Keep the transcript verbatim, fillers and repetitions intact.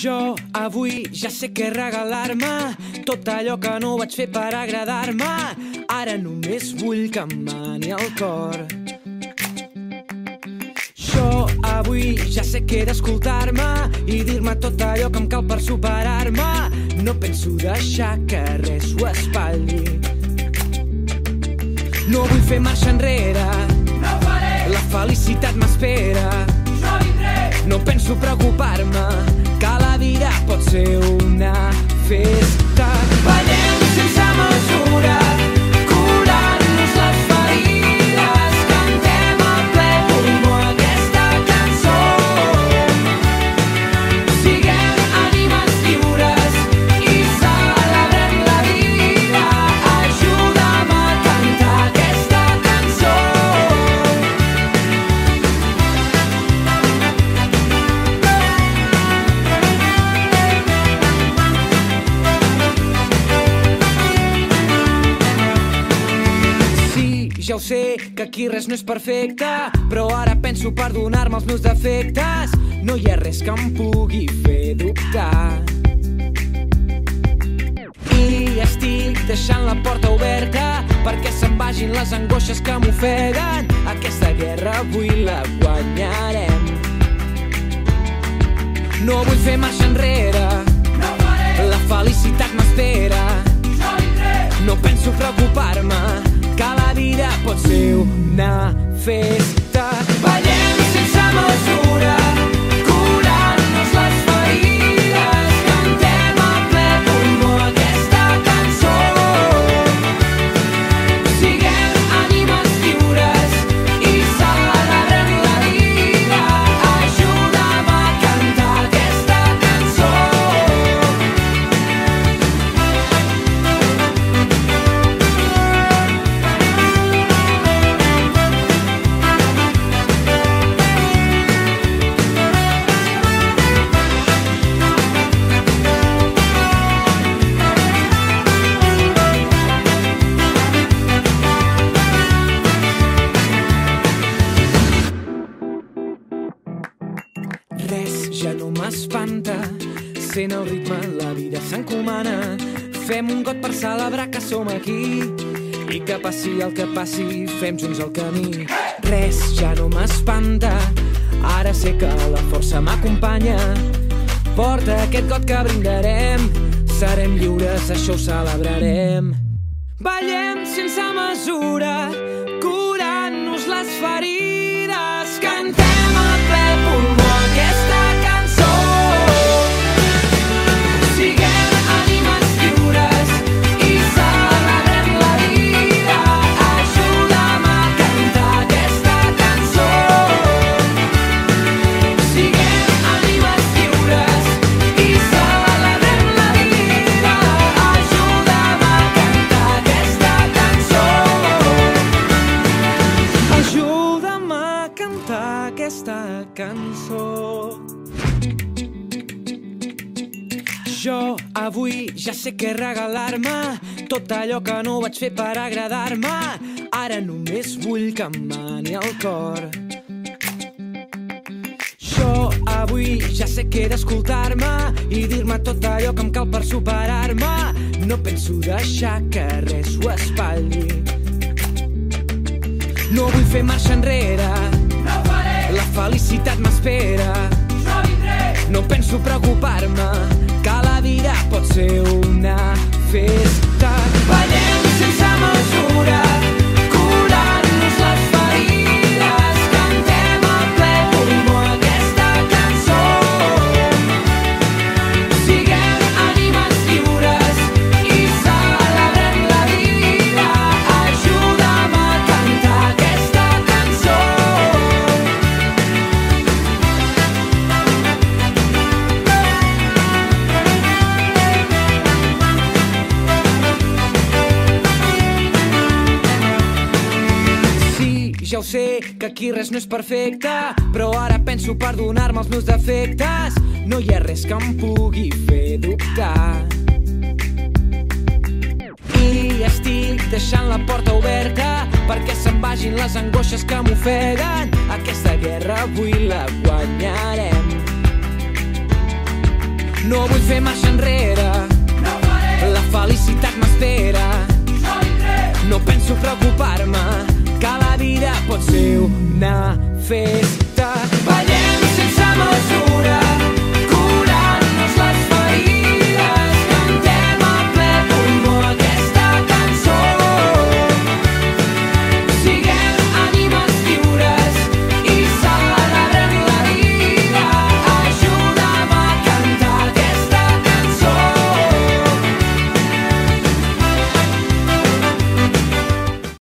Jo avui ja sé què regalar-me, tot allò que no vaig fer per agradar-me. Ara només vull que em mani el cor. Jo avui ja sé que he d'escoltar-me i dir-me tot allò que em cal per superar-me. No penso deixar que res ho espatlli. No vull fer marxa enrere, no ho faré. La felicitat m'espera. Jo vindré. No penso preocupar-me, que la vida pot ser una festa. Ballem sense mesura, curant-nos les ferides. Cantem a ple pulmó aquesta cançó. Siguem ànimes lliures i celebrem la vida. Ajuda'm a cantar aquesta cançó. Ja ho sé, que aquí res no és perfecte, però ara penso perdonar-me els meus defectes. No hi ha res que em pugui fer dubtar. I estic deixant la porta oberta perquè se'n vagin les angoixes que m'ofeguen. Aquesta guerra avui la guanyarem. No vull fer marxa enrere, no ho faré. La felicitat m'espera. Jo vindré. No penso preocupar-me, que la vida pot ser una festa. Ballem sense mesura, curant-nos les ferides. Cantem a ple pulmó aquesta cançó. Siguem ànimes lliures i celebrem la vida. Ajuda'm a cantar aquesta cançó. Res ja no m'espanta, sent el ritme la vida s'encomana. Fem un got per celebrar que som aquí i que passi el que passi, fem junts el camí. Res ja no m'espanta, ara sé que la força m'acompanya. Porta aquest got que brindarem, serem lliures, això ho celebrarem. Ballem sense mesura, curant-nos les ferides. Cantem a ple pulmó aquesta cançó. Siguem ànimes lliures i celebrem la vida. Ajuda'm a cantar aquesta cançó. Siguem ànimes lliures i celebrem la vida. Ajuda'm a cantar aquesta cançó. Ajuda'm a cantar aquesta cançó. Jo avui ja sé què regalar-me, tot allò que no vaig fer per agradar-me. Ara només vull que em mani el cor. Jo avui ja sé que he d'escoltar-me i dir-me tot allò que em cal per superar-me. No penso deixar que res ho espatlli. No vull fer marxa enrere, No ho faré. la felicitat m'espera. Jo vindré. No penso preocupar-me, que la vida pot ser una festa. Ballem sense mesura, curant-nos les ferides. Cantem a ple pulmó aquesta cançó. Siguem ànimes lliures i celebrem la vida. Ajuda'm a cantar aquesta cançó. Ja ho sé, que aquí res no és perfecte, però ara penso perdonar-me els meus defectes. No hi ha res que em pugui fer dubtar. I estic deixant la porta oberta perquè se'n vagin les angoixes que m'ofeguen. Aquesta guerra avui la guanyarem. No vull fer marxa enrere, no ho faré, la felicitat m'espera. jo vindré, No penso preocupar-me, que la vida pot ser una festa.